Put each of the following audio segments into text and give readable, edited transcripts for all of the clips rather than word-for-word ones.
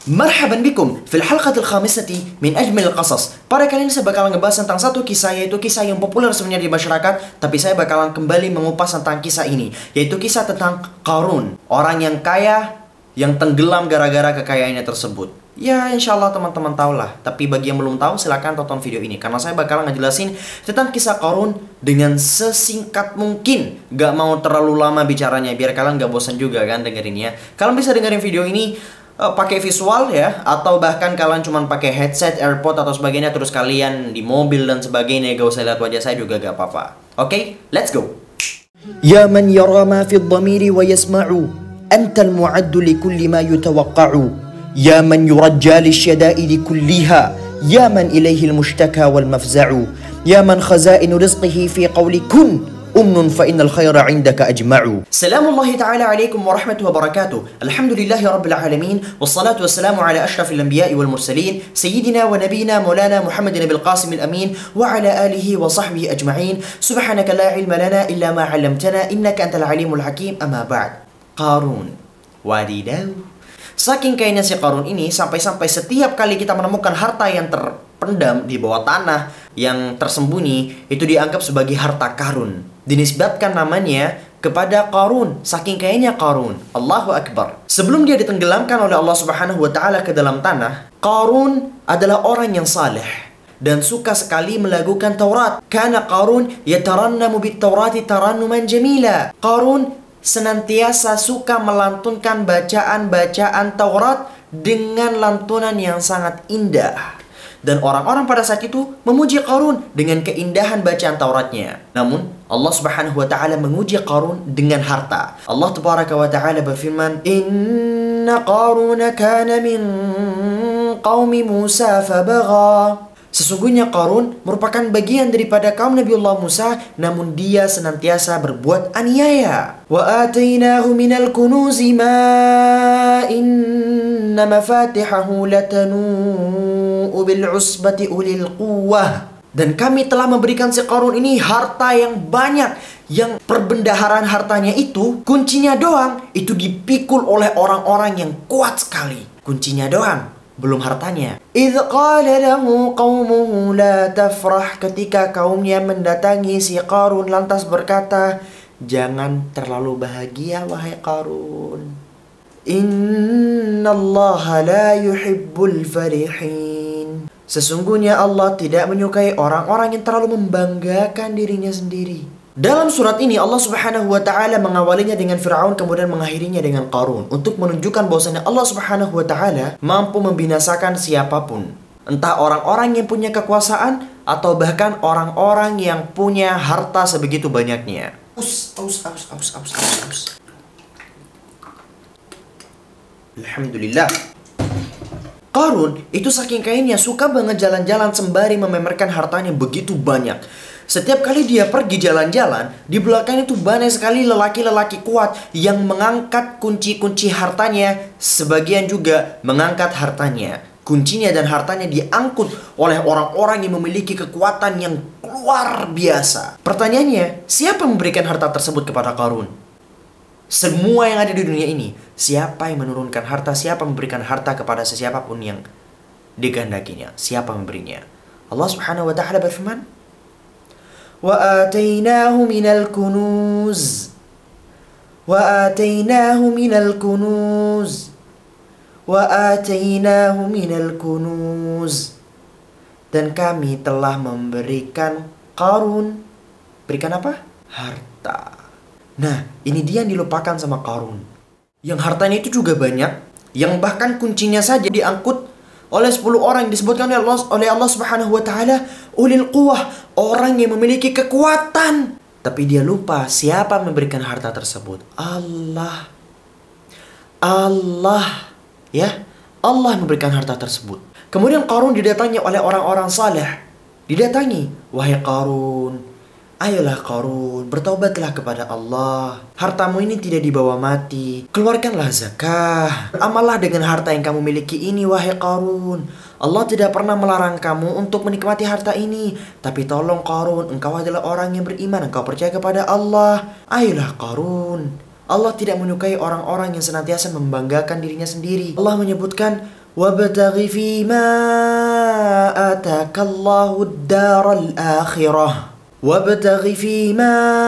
Marhaban bikum fil halqatil khamisati min ajmal qasas. Pada kali ini saya bakalan ngebahas tentang satu kisah, yaitu kisah yang populer sebenarnya di masyarakat, tapi saya bakalan kembali mengupas tentang kisah ini, yaitu kisah tentang Qarun, orang yang kaya yang tenggelam gara-gara kekayaannya tersebut. Ya, insya Allah teman-teman tahu lah. Tapi bagi yang belum tahu, silahkan tonton video ini, karena saya bakalan ngejelasin tentang kisah Qarun dengan sesingkat mungkin. Gak mau terlalu lama bicaranya, biar kalian gak bosan juga kan dengerinnya. Kalian bisa dengerin video ini pakai visual ya, atau bahkan kalian cuma pakai headset, AirPod atau sebagainya, terus kalian di mobil dan sebagainya, gak usah lihat wajah saya juga gak apa-apa. Oke, let's go. Ya man yara ma fi dhamiri wa yasma'u, antal mu'addu li kulli ma yutawaqqa'u. Ya man yurajja li syada'idi kulliha, ya man ilaihi al-mushtaka wal mafza'u. Ya man khaza'inu rizqihi fi qawli kun umnun fa innal khaira indaka ajma'u. Salamullahi ta'ala alaikum warahmatullahi wabarakatuh. Alhamdulillahi rabbil alamin, wassalatu wassalamu ala ashrafil anbiya'i wal mursalin, sayyidina wa nabiyina maulana Muhammadin bil qasim al amin, wa ala alihi wa sahbihi ajma'in. Subhanaka la ilma lana illa ma 'allamtana innaka antal alimul hakim. Amma ba'd. Qarun, wadidaw. Saking kayaknya si Qarun ini, sampai-sampai setiap kali kita menemukan harta yang terpendam di bawah tanah, yang tersembunyi, itu dianggap sebagai harta karun. Dinisbatkan namanya kepada Qarun, saking kayaknya Qarun. Allahu Akbar. Sebelum dia ditenggelamkan oleh Allah Subhanahu wa Ta'ala ke dalam tanah, Qarun adalah orang yang saleh dan suka sekali melakukan Taurat. Kana Qarun yatarannamu bit Taurati tarannuman jamila. Qarun senantiasa suka melantunkan bacaan-bacaan Taurat dengan lantunan yang sangat indah. Dan orang-orang pada saat itu memuji Qarun dengan keindahan bacaan Tauratnya. Namun Allah Subhanahu wa Ta'ala menguji Qarun dengan harta. Allah Tabaraka wa Ta'ala berfirman, Inna Qaruna kana min qaumi Musa fabagha. Sesungguhnya Qarun merupakan bagian daripada kaum Nabiullah Musa, namun dia senantiasa berbuat aniaya. Wa atainahu minal kunuzi ma inna mafatihahu latanu bil usbati ulil quwwah. Dan kami telah memberikan si Qarun ini harta yang banyak, yang perbendaharaan hartanya itu, kuncinya doang, itu dipikul oleh orang-orang yang kuat sekali. Kuncinya doang, belum hartanya. Idh qala lahu qaumuhu la tafrah. Ketika kaumnya mendatangi si Qarun lantas berkata, jangan terlalu bahagia wahai Qarun. Innallaha la yuhibbul farihin. Sesungguhnya Allah tidak menyukai orang-orang yang terlalu membanggakan dirinya sendiri. Dalam surat ini Allah Subhanahu wa Ta'ala mengawalinya dengan Fir'aun, kemudian mengakhirinya dengan Qarun, untuk menunjukkan bahwasanya Allah Subhanahu wa Ta'ala mampu membinasakan siapapun, entah orang-orang yang punya kekuasaan atau bahkan orang-orang yang punya harta sebegitu banyaknya. Alhamdulillah. Qarun itu saking kayanya suka banget jalan-jalan sembari memamerkan hartanya begitu banyak. Setiap kali dia pergi jalan-jalan, di belakang itu banyak sekali lelaki-lelaki kuat yang mengangkat kunci-kunci hartanya. Sebagian juga mengangkat hartanya. Kuncinya dan hartanya diangkut oleh orang-orang yang memiliki kekuatan yang luar biasa. Pertanyaannya, siapa yang memberikan harta tersebut kepada Qarun? Semua yang ada di dunia ini, siapa yang menurunkan harta, siapa memberikan harta kepada sesiapapun yang digandakinya, siapa memberinya? Allah Subhanahu wa Ta'ala berfirman, Wa atainahu minal kunuz, wa atainahu minal kunuz, wa atainahu minal kunuz. Dan kami telah memberikan Qarun, berikan apa? Harta. Nah, ini dia yang dilupakan sama Qarun. Yang hartanya itu juga banyak, yang bahkan kuncinya saja diangkut oleh 10 orang. Disebutkan oleh Allah Subhanahu wa Ta'ala, ulil quwwah, orang yang memiliki kekuatan. Tapi dia lupa siapa memberikan harta tersebut. Allah. Ya, Allah memberikan harta tersebut. Kemudian Qarun didatangi oleh orang-orang saleh. Didatangi, wahai Qarun, ayolah Qarun, bertaubatlah kepada Allah. Hartamu ini tidak dibawa mati. Keluarkanlah zakah. Amallah dengan harta yang kamu miliki ini, wahai Qarun. Allah tidak pernah melarang kamu untuk menikmati harta ini. Tapi tolong Qarun, engkau adalah orang yang beriman, engkau percaya kepada Allah. Ayolah Qarun. Allah tidak menyukai orang-orang yang senantiasa membanggakan dirinya sendiri. Allah menyebutkan, Wabtaghi fima atakallahu ad-daral akhirah. Wabtaghi fima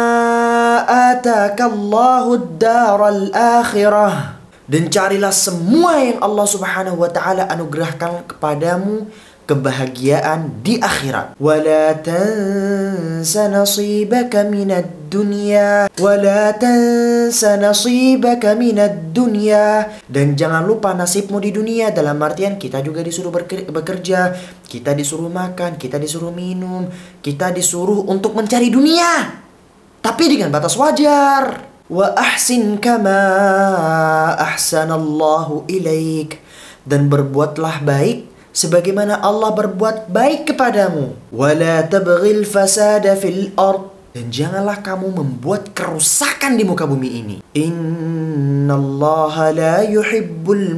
atakallahu ad-daral akhirah. Dan carilah semua yang Allah Subhanahu wa taala anugerahkan kepadamu kebahagiaan di akhirat. Wala tansa nasibaka minad dunya. Wala tansa nasibaka minad dunya. Dan jangan lupa nasibmu di dunia. Dalam artian kita juga disuruh bekerja, kita disuruh makan, kita disuruh minum, kita disuruh untuk mencari dunia, tapi dengan batas wajar. Wa ahsin kama ahsanallahu ilaik. Dan berbuatlah baik sebagaimana Allah berbuat baik kepadamu. Wala tabghil fasada fil ard. Dan janganlah kamu membuat kerusakan di muka bumi ini. Innallaha la yuhibbul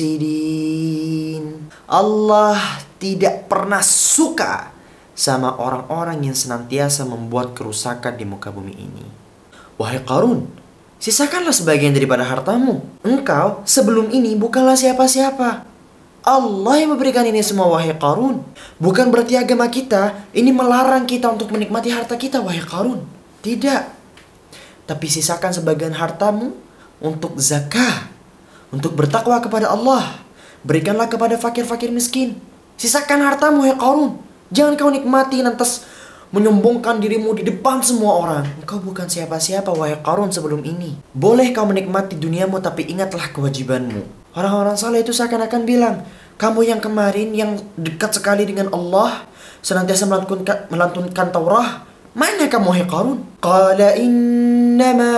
mufsidin. Allah tidak pernah suka sama orang-orang yang senantiasa membuat kerusakan di muka bumi ini. Wahai Qarun, sisakanlah sebagian daripada hartamu. Engkau sebelum ini bukanlah siapa-siapa. Allah yang memberikan ini semua, wahai Qarun. Bukan berarti agama kita ini melarang kita untuk menikmati harta kita, wahai Qarun. Tidak. Tapi sisakan sebagian hartamu untuk zakah, untuk bertakwa kepada Allah. Berikanlah kepada fakir-fakir miskin. Sisakan hartamu, wahai Qarun. Jangan kau nikmati lantas menyombongkan dirimu di depan semua orang. Engkau bukan siapa-siapa, wahai Qarun, sebelum ini. Boleh kau menikmati duniamu, tapi ingatlah kewajibanmu. Orang-orang saleh itu seakan-akan bilang, kamu yang kemarin yang dekat sekali dengan Allah, senantiasa melantunkan Taurah, mana kamu, wahai Qarun? Qala innama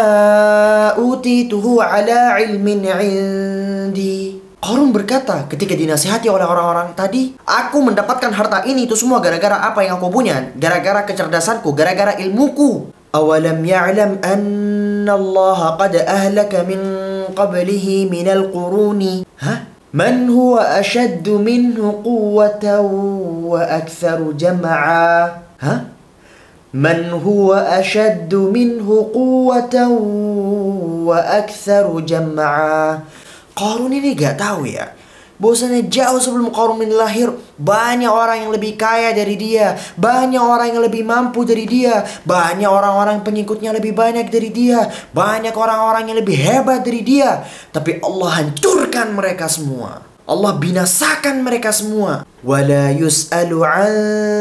utituhu ala ilmin indi. Qarun berkata ketika dinasihati oleh orang-orang tadi, aku mendapatkan harta ini itu semua gara-gara apa yang aku punya, gara-gara kecerdasanku, gara-gara ilmuku. Awalam ya'lam anna Allah qad ahlaka min qablihi minal quruni. Man huwa ashaddu minhu quwwatan wa aktharu jam'a. Man huwa ashaddu minhu quwwatan wa aktharu jam'a. Qarun ini gak tahu ya, bahwasanya jauh sebelum Qarun ini lahir, banyak orang yang lebih kaya dari dia, banyak orang yang lebih mampu dari dia, banyak orang-orang pengikutnya lebih banyak dari dia, banyak orang-orang yang lebih hebat dari dia. Tapi Allah hancurkan mereka semua. Allah binasakan mereka semua. Wala yus'alu an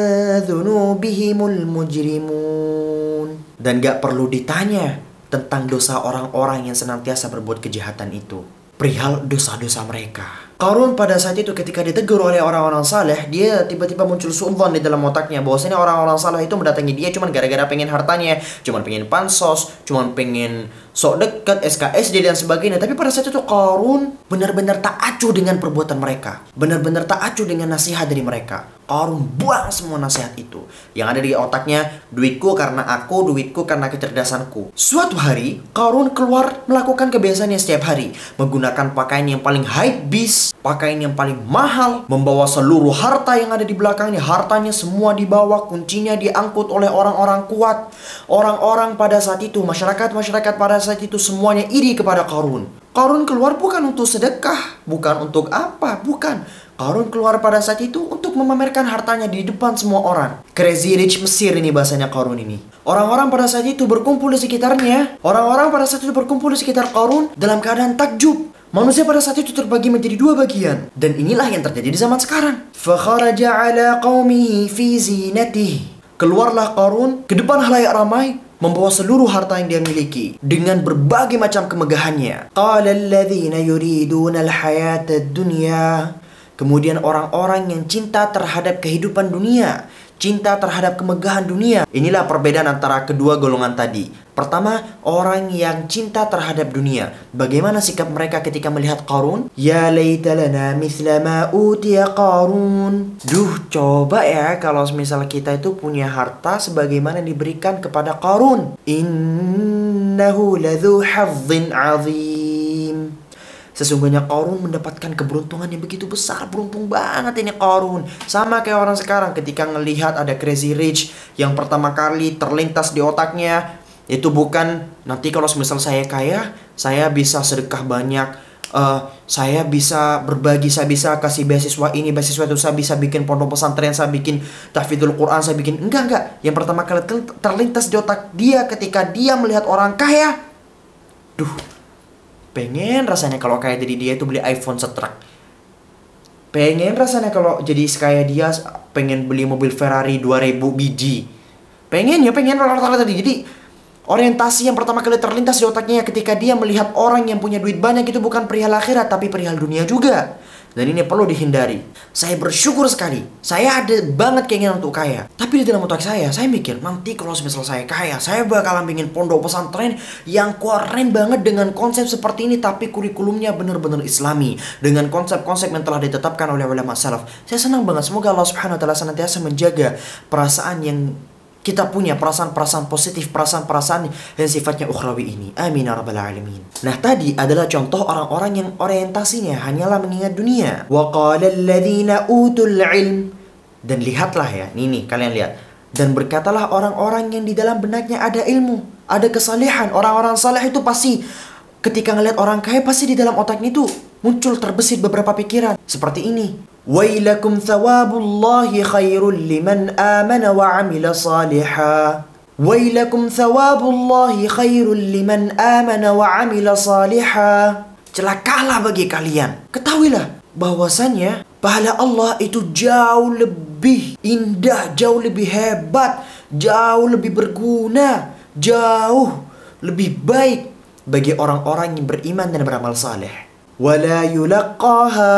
dzunubihimul mujrimun. Dan gak perlu ditanya tentang dosa orang-orang yang senantiasa berbuat kejahatan itu, perihal dosa-dosa mereka. Qarun pada saat itu ketika ditegur oleh orang-orang saleh, dia tiba-tiba muncul suudzon di dalam otaknya bahwasanya orang-orang saleh itu mendatangi dia cuma gara-gara pengen hartanya, cuma pengen pansos, cuma pengen sok dekat, SKSD dan sebagainya. Tapi pada saat itu Qarun benar-benar tak acuh dengan perbuatan mereka, benar-benar tak acuh dengan nasihat dari mereka. Qarun buang semua nasihat itu. Yang ada di otaknya, duitku karena aku, duitku karena kecerdasanku. Suatu hari, Qarun keluar melakukan kebiasaannya setiap hari, menggunakan pakaian yang paling hype beast, pakaian yang paling mahal, membawa seluruh harta yang ada di belakangnya. Hartanya semua dibawa, kuncinya diangkut oleh orang-orang kuat. Orang-orang pada saat itu, masyarakat pada saat itu semuanya iri kepada Qarun. Qarun keluar bukan untuk sedekah, bukan untuk apa, bukan. Qarun keluar pada saat itu untuk memamerkan hartanya di depan semua orang. Crazy Rich Mesir ini bahasanya Qarun ini. Orang-orang pada saat itu berkumpul di sekitarnya. Orang-orang pada saat itu berkumpul di sekitar Qarun dalam keadaan takjub. Manusia pada saat itu terbagi menjadi dua bagian. Dan inilah yang terjadi di zaman sekarang. Fakharaja ala qaumihi fi zinatihi. Keluarlah Qarun ke depan halayak ramai, membawa seluruh harta yang dia miliki dengan berbagai macam kemegahannya. Qala alladhina yuriduna al-hayata ad-dunya. Kemudian orang-orang yang cinta terhadap kehidupan dunia, cinta terhadap kemegahan dunia. Inilah perbedaan antara kedua golongan tadi. Pertama, orang yang cinta terhadap dunia. Bagaimana sikap mereka ketika melihat Qarun? Ya laita lana mithla ma utiya Qarun. Coba ya kalau misal kita itu punya harta sebagaimana yang diberikan kepada Qarun. Innahu ladzu hazzin azim. Sesungguhnya Qarun mendapatkan keberuntungan yang begitu besar. Beruntung banget ini Qarun. Sama kayak orang sekarang ketika ngelihat ada Crazy Rich, yang pertama kali terlintas di otaknya itu bukan nanti kalau misal saya kaya, saya bisa sedekah banyak, Saya bisa berbagi, saya bisa kasih beasiswa ini, beasiswa itu, saya bisa bikin pondok pesantren, saya bikin tahfidzul Quran, saya bikin. Enggak. Yang pertama kali terlintas di otak dia ketika dia melihat orang kaya, duh, pengen rasanya kalau kayak jadi dia itu beli iPhone setrak. Pengen rasanya kalau jadi kayak dia, pengen beli mobil Ferrari 2000 biji. Pengen rata-rata tadi. Jadi orientasi yang pertama kali terlintas di otaknya ketika dia melihat orang yang punya duit banyak itu bukan perihal akhirat, tapi perihal dunia juga. Dan ini perlu dihindari. Saya bersyukur sekali, saya ada banget keinginan untuk kaya. Tapi di dalam otak saya mikir, nanti kalau misal saya kaya, saya bakalan bikin pondok pesantren yang keren banget dengan konsep seperti ini, tapi kurikulumnya benar-benar islami, dengan konsep-konsep yang telah ditetapkan oleh ulama salaf. Saya senang banget, semoga Allah Subhanahu wa taala senantiasa menjaga perasaan yang kita punya, perasaan-perasaan positif, perasaan-perasaan yang sifatnya ukhrawi ini. Amin ya rabbal alamin. Nah, tadi adalah contoh orang-orang yang orientasinya hanyalah mengingat dunia. Wa qala alladhina utul ilm. Dan lihatlah ya, ini kalian lihat. Dan berkatalah orang-orang yang di dalam benaknya ada ilmu, ada kesalehan. Orang-orang saleh itu pasti ketika ngelihat orang kaya, pasti di dalam otaknya itu muncul terbesit beberapa pikiran seperti ini. Wailakum thawabullahi khairul liman amana wa amila saliha. Wailakum thawabullahi khairul liman amana wa amila saliha. Celakalah bagi kalian. Ketahuilah bahwasannya pahala Allah itu jauh lebih indah, jauh lebih hebat, jauh lebih berguna, jauh lebih baik bagi orang-orang yang beriman dan beramal saleh. Wala yulaqaha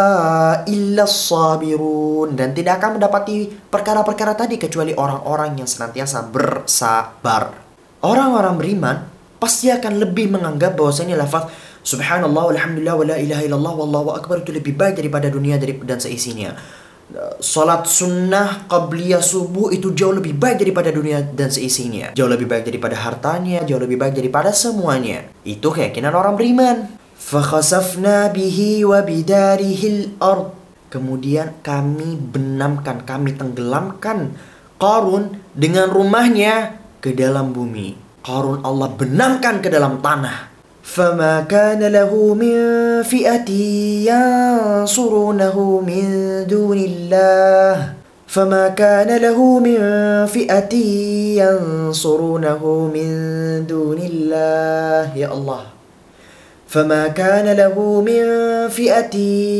illa sabirun. Dan tidak akan mendapati perkara-perkara tadi kecuali orang-orang yang senantiasa bersabar. Orang-orang beriman pasti akan lebih menganggap bahwasanya lafaz subhanallah walhamdulillah wala ilaha illallah wallahu akbar itu lebih baik daripada dunia dan seisinya. Salat sunnah qabliyah subuh itu jauh lebih baik daripada dunia dan seisinya. Jauh lebih baik daripada hartanya, jauh lebih baik daripada semuanya. Itu keyakinan orang beriman. Fakhasafna bihi wa bidarihil ard. Kemudian kami benamkan, kami tenggelamkan Qarun dengan rumahnya ke dalam bumi. Qarun Allah benamkan ke dalam tanah. Fama kana lahu min fi'ati yansurunahu min dunillah. Fama kana lahu min fi'ati yansurunahu min dunillah. Ya Allah. فما كان له من فئة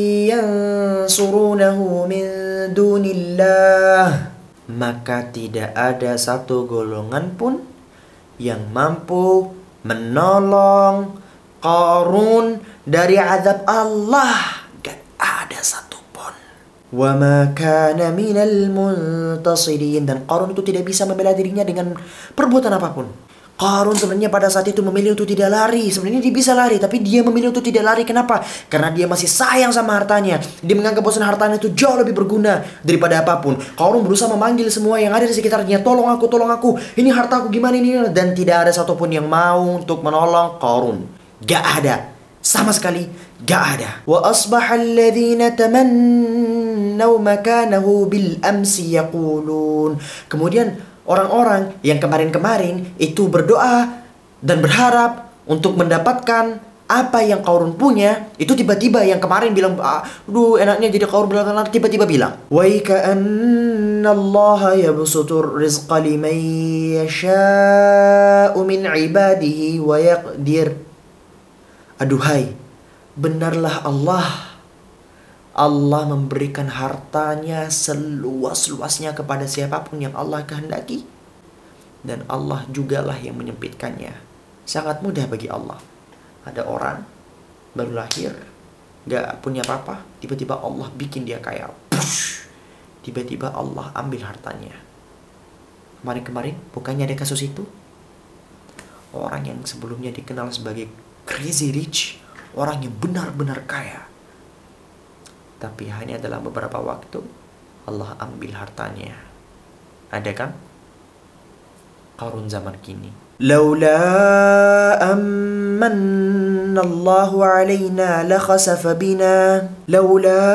ينصرونه من دون الله. Maka tidak ada satu golongan pun yang mampu menolong Qarun dari azab Allah. Gak ada satu pun. وَمَا كَانَ مِنَ الْمُنْتَصِرِينَ. Dan Qarun itu tidak bisa membela dirinya dengan perbuatan apapun. Qarun sebenarnya pada saat itu memilih untuk tidak lari. Sebenarnya dia bisa lari, tapi dia memilih untuk tidak lari. Kenapa? Karena dia masih sayang sama hartanya. Dia menganggap bahwa hartanya itu jauh lebih berguna daripada apapun. Qarun berusaha memanggil semua yang ada di sekitarnya. Tolong aku. Ini hartaku gimana ini? Dan tidak ada satupun yang mau untuk menolong Qarun. Gak ada. Sama sekali gak ada. Wa asbaha alladhina tamannaw makanahu bil amsi yaqulun. Kemudian orang-orang yang kemarin-kemarin itu berdoa dan berharap untuk mendapatkan apa yang Qarun punya, itu tiba-tiba yang kemarin bilang, aduh enaknya jadi Qarun belakangan, tiba-tiba bilang, wa ka'anna Allah yabsutur rizqa liman yasha'u min ibadihi wa yaqdir. Aduhai, benarlah Allah memberikan hartanya seluas-luasnya kepada siapapun yang Allah kehendaki. Dan Allah jugalah yang menyempitkannya. Sangat mudah bagi Allah. Ada orang baru lahir, gak punya apa-apa, tiba-tiba Allah bikin dia kaya. Push! Tiba-tiba Allah ambil hartanya. Kemarin-kemarin bukannya ada kasus itu? Orang yang sebelumnya dikenal sebagai crazy rich, orang yang benar-benar kaya, tapi hanya dalam beberapa waktu Allah ambil hartanya. Ada kan? Qarun zaman kini. Laula ammanna Allahu alaina la khasafa bina. Laula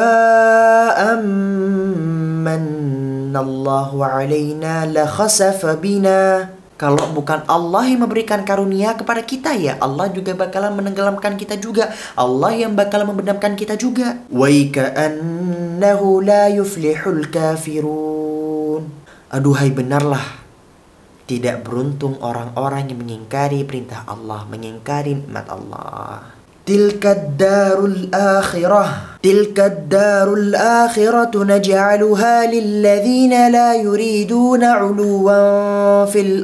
ammanna Allahu alaina la khasafa bina. Kalau bukan Allah yang memberikan karunia kepada kita, ya Allah juga bakalan menenggelamkan kita juga. Allah yang bakalan membenamkan kita juga. Wa ka'annahu la yuflihul kafirun. Aduhai benarlah, tidak beruntung orang-orang yang mengingkari perintah Allah, mengingkari nikmat Allah. Tilkad darul akhiratu naj'aluha lilladzina la yuriduna 'uluwan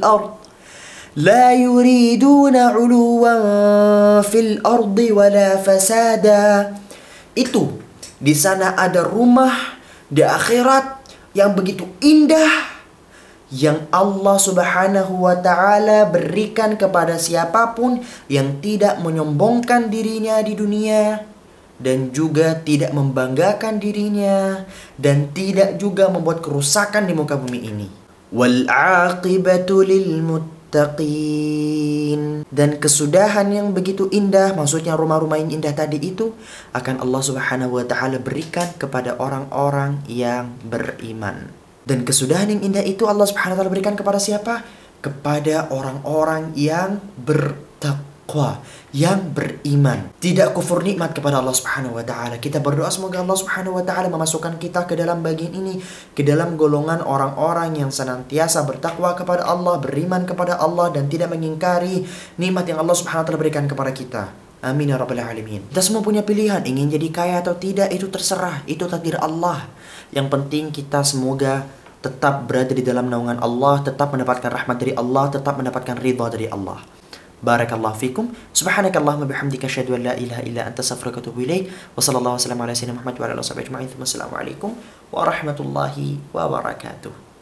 fil ardi wala fasada. Itu di sana ada rumah di akhirat yang begitu indah, yang Allah Subhanahu wa ta'ala berikan kepada siapapun yang tidak menyombongkan dirinya di dunia, dan juga tidak membanggakan dirinya, dan tidak juga membuat kerusakan di muka bumi ini. Wal aqibatu lil muttaqin. Dan kesudahan yang begitu indah, maksudnya rumah-rumah yang indah tadi itu, akan Allah Subhanahu wa ta'ala berikan kepada orang-orang yang beriman. Dan kesudahan yang indah itu Allah Subhanahu wa ta'ala berikan kepada siapa? Kepada orang-orang yang bertakwa, yang beriman, tidak kufur nikmat kepada Allah Subhanahu wa ta'ala. Kita berdoa semoga Allah Subhanahu wa ta'ala memasukkan kita ke dalam bagian ini, ke dalam golongan orang-orang yang senantiasa bertakwa kepada Allah, beriman kepada Allah, dan tidak mengingkari nikmat yang Allah Subhanahu wa ta'ala berikan kepada kita. Amin ya rabbal alamin. Kita semua punya pilihan, ingin jadi kaya atau tidak, itu terserah, itu takdir Allah. Yang penting kita semoga tetap berada di dalam naungan Allah, tetap mendapatkan rahmat dari Allah, tetap mendapatkan ridha dari Allah. Barakallahu fikum. Subhanakallahumma bihamdika asyhadu an la ilaha illa anta astaghfiruka wa atubu ilaik. Wa sallallahu wasallam ala sayyidina Muhammad wa ala alihi wasallam ajma'in. Wassalamu alaikum warahmatullahi wabarakatuh.